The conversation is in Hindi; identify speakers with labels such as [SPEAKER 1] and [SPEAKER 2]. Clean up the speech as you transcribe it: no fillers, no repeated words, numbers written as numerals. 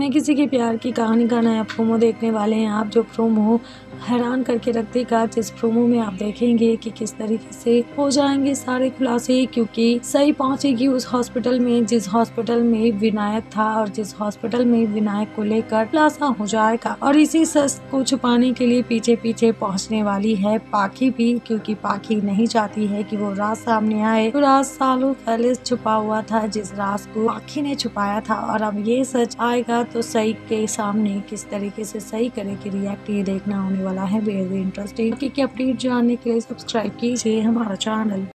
[SPEAKER 1] बिना किसी के प्यार की कहानी का नया प्रोमो देखने वाले हैं आप, जो प्रोमो हैरान करके रख देगा। जिस प्रोमो में आप देखेंगे कि किस तरीके से हो जाएंगे सारे खुलासे, क्योंकि सही पहुंचेगी उस हॉस्पिटल में जिस हॉस्पिटल में विनायक था और जिस हॉस्पिटल में विनायक को लेकर खुलासा हो जाएगा। और इसी सच को छुपाने के लिए पीछे पीछे पहुंचने वाली है पाखी भी, क्योंकि पाखी नहीं चाहती है कि वो राज सामने आए। तो राज सालों पहले छुपा हुआ था, जिस राज को पाखी ने छुपाया था। और अब ये सच आएगा तो सही के सामने किस तरीके से सही करेगी रिएक्ट, ये देखना होने वाला है। Very interesting. बाकी की अपडेट जानने के लिए सब्सक्राइब कीजिए हमारा चैनल।